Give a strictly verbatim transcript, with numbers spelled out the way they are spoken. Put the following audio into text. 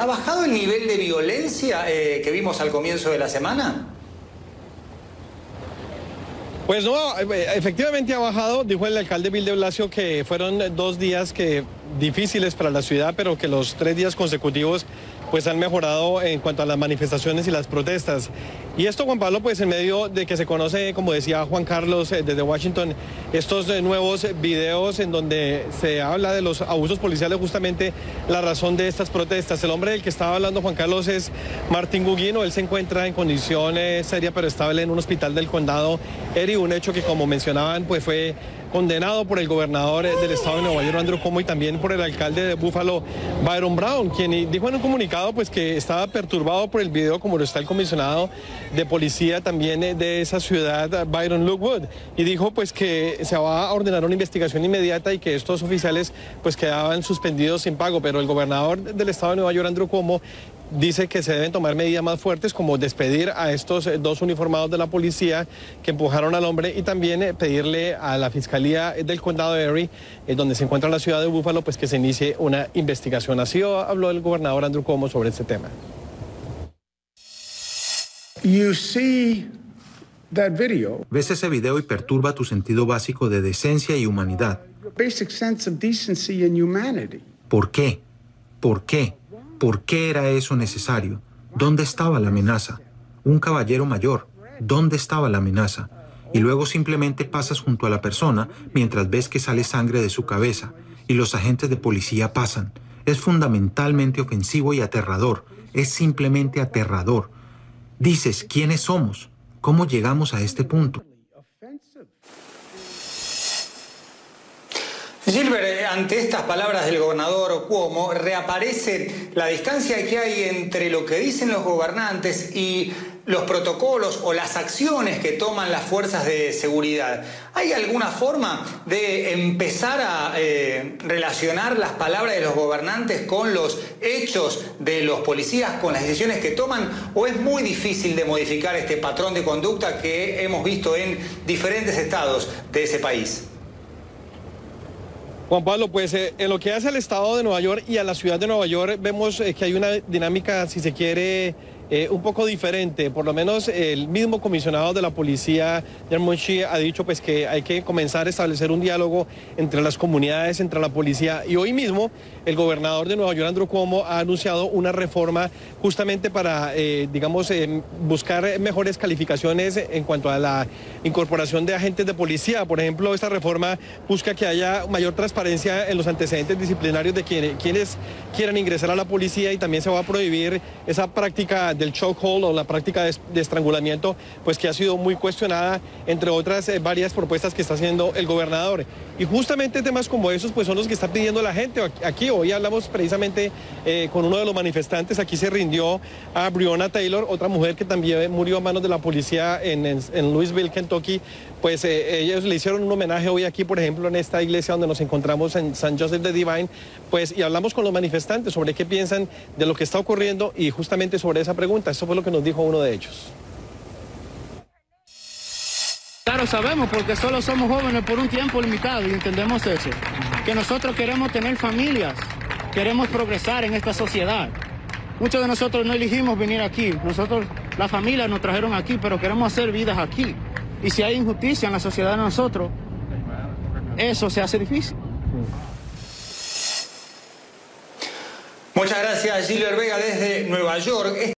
¿ha bajado el nivel de violencia eh, que vimos al comienzo de la semana? Pues no, efectivamente ha bajado, dijo el alcalde Bill de Blasio que fueron dos días que difíciles para la ciudad, pero que los tres días consecutivos pues han mejorado en cuanto a las manifestaciones y las protestas. Y esto, Juan Pablo, pues en medio de que se conoce, como decía Juan Carlos eh, desde Washington, estos eh, nuevos videos en donde se habla de los abusos policiales, justamente la razón de estas protestas. El hombre del que estaba hablando Juan Carlos es Martín Gugino. Él se encuentra en condiciones serias, pero estable en un hospital del condado Erie, un hecho que, como mencionaban, pues fue condenado por el gobernador del estado de Nueva York, Andrew Cuomo, y también por el alcalde de Buffalo, Byron Brown, quien dijo en un comunicado pues que estaba perturbado por el video, como lo está el comisionado de policía también de esa ciudad, Byron Lookwood, y dijo pues que se va a ordenar una investigación inmediata y que estos oficiales pues quedaban suspendidos sin pago, pero el gobernador del estado de Nueva York, Andrew Cuomo, dice que se deben tomar medidas más fuertes, como despedir a estos dos uniformados de la policía que empujaron al hombre, y también eh, pedirle a la Fiscalía del Condado de Erie, eh, donde se encuentra la ciudad de Búfalo, pues que se inicie una investigación. Así habló el gobernador Andrew Cuomo sobre este tema. You see that video. Ves ese video y perturba tu sentido básico de decencia y humanidad. Basic sense of decency and humanity. ¿Por qué? ¿Por qué? ¿Por qué era eso necesario? ¿Dónde estaba la amenaza? Un caballero mayor. ¿Dónde estaba la amenaza? Y luego simplemente pasas junto a la persona mientras ves que sale sangre de su cabeza y los agentes de policía pasan. Es fundamentalmente ofensivo y aterrador. Es simplemente aterrador. Dices, ¿quiénes somos? ¿Cómo llegamos a este punto? Gilbert, ante estas palabras del gobernador Cuomo, reaparece la distancia que hay entre lo que dicen los gobernantes y los protocolos o las acciones que toman las fuerzas de seguridad. ¿Hay alguna forma de empezar a eh, relacionar las palabras de los gobernantes con los hechos de los policías, con las decisiones que toman? ¿O es muy difícil de modificar este patrón de conducta que hemos visto en diferentes estados de ese país? Juan Pablo, pues eh, en lo que hace al estado de Nueva York y a la ciudad de Nueva York vemos eh, que hay una dinámica, si se quiere, eh, un poco diferente. Por lo menos el mismo comisionado de la policía, Dermot Shea, ha dicho pues que hay que comenzar a establecer un diálogo entre las comunidades, entre la policía, y hoy mismo el gobernador de Nueva York, Andrew Cuomo, ha anunciado una reforma justamente para, eh, digamos, eh, buscar mejores calificaciones en cuanto a la incorporación de agentes de policía. Por ejemplo, esta reforma busca que haya mayor transparencia en los antecedentes disciplinarios de quienes, quienes quieran ingresar a la policía, y también se va a prohibir esa práctica del chokehold o la práctica de, de estrangulamiento, pues que ha sido muy cuestionada, entre otras eh, varias propuestas que está haciendo el gobernador. Y justamente temas como esos pues son los que está pidiendo la gente. Aquí hoy hablamos precisamente eh, con uno de los manifestantes. Aquí se rindió a Breonna Taylor, otra mujer que también murió a manos de la policía en, en, en Louisville, Kentucky. Pues eh, ellos le hicieron un homenaje hoy aquí, por ejemplo, en esta iglesia donde nos encontramos en Saint Joseph the Divine, pues, y hablamos con los manifestantes sobre qué piensan de lo que está ocurriendo y justamente sobre esa pregunta. Eso fue lo que nos dijo uno de ellos. Claro, sabemos, porque solo somos jóvenes por un tiempo limitado y entendemos eso, que nosotros queremos tener familias, queremos progresar en esta sociedad. Muchos de nosotros no elegimos venir aquí, nosotros, la familia nos trajeron aquí, pero queremos hacer vidas aquí. Y si hay injusticia en la sociedad de nosotros, eso se hace difícil. Muchas gracias, Gilbert Vega, desde Nueva York.